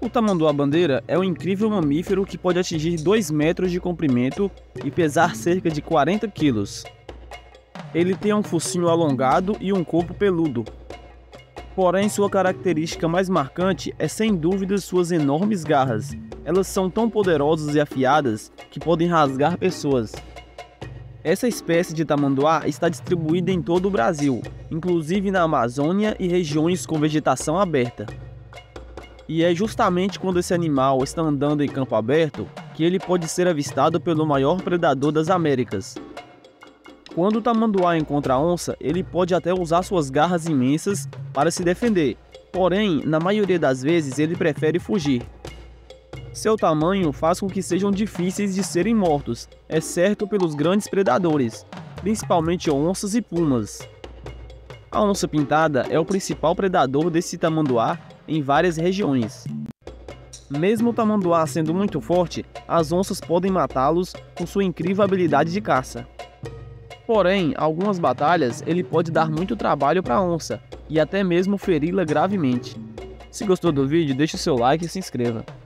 O tamanduá-bandeira é um incrível mamífero que pode atingir 2 metros de comprimento e pesar cerca de 40 quilos. Ele tem um focinho alongado e um corpo peludo. Porém, sua característica mais marcante é sem dúvida suas enormes garras. Elas são tão poderosas e afiadas que podem rasgar pessoas. Essa espécie de tamanduá está distribuída em todo o Brasil, inclusive na Amazônia e regiões com vegetação aberta. E é justamente quando esse animal está andando em campo aberto que ele pode ser avistado pelo maior predador das Américas. Quando o tamanduá encontra a onça, ele pode até usar suas garras imensas para se defender, porém, na maioria das vezes ele prefere fugir. Seu tamanho faz com que sejam difíceis de serem mortos, exceto pelos grandes predadores, principalmente onças e pumas. A onça-pintada é o principal predador desse tamanduá em várias regiões. Mesmo o tamanduá sendo muito forte, as onças podem matá-los com sua incrível habilidade de caça. Porém, algumas batalhas ele pode dar muito trabalho para a onça e até mesmo feri-la gravemente. Se gostou do vídeo, deixe o seu like e se inscreva.